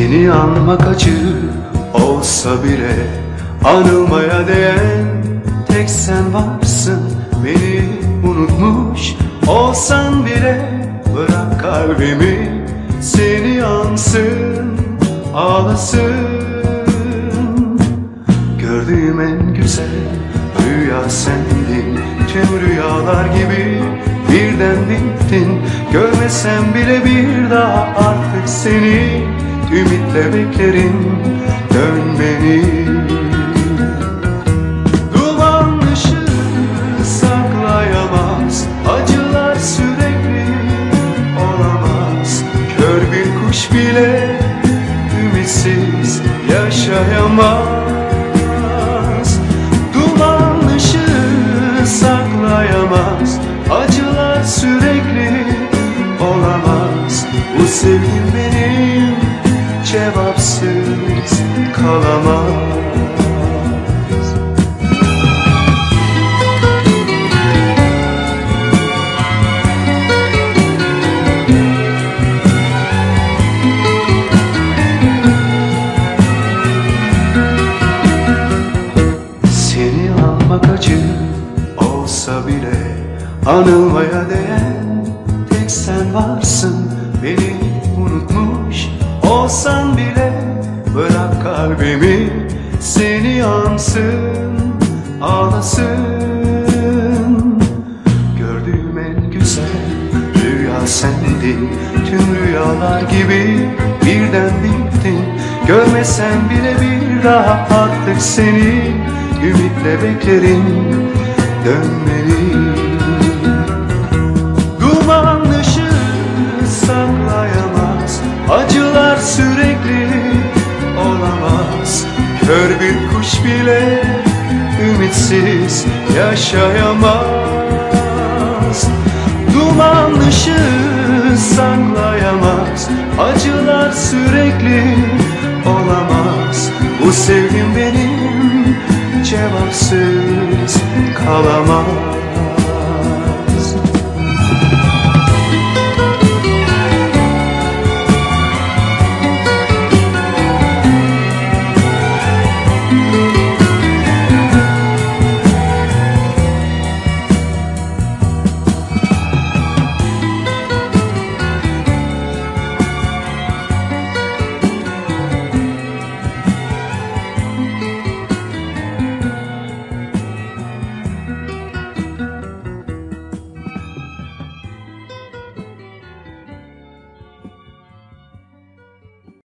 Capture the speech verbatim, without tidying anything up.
Seni anmak acı olsa bile anılmaya değen tek sen varsın. Beni unutmuş olsan bile bırak kalbimi seni ansın, ağlasın. Gördüğüm en güzel rüya sendin. Tüm rüyalar gibi birden bittin. Görmesem bile bir daha artık seni ümitle beklerim, dön beni. Duman ışığı saklayamaz, acılar sürekli olamaz. Kör bir kuş bile ümitsiz yaşayamaz. Duman ışığı saklayamaz, acılar sürekli olamaz. Bu sevgim benim cevapsız kalamaz. Seni almak acı olsa bile anılmaya değen tek sen varsın. Beni unutmuş olsan bile bırak kalbimi seni ansın, ağlasın. Gördüğüm en güzel rüya sendin. Tüm rüyalar gibi birden bittin. Görmesen bile bir daha artık seni ümitle beklerim, dön beni. Duman ışığı saklayamaz, acılar sürekli olamaz. Kör bir kuş bile ümitsiz yaşayamaz. Duman ışığı saklayamaz, acılar sürekli olamaz. Bu sevgim benim cevapsız kalamaz.